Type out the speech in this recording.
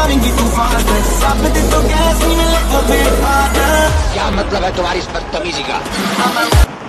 जाएंगी तू फास्ट, सब दिन तो गैस नहीं मिले तो बेकार। क्या मतलब है तुम्हारी इस बदतमीजी का?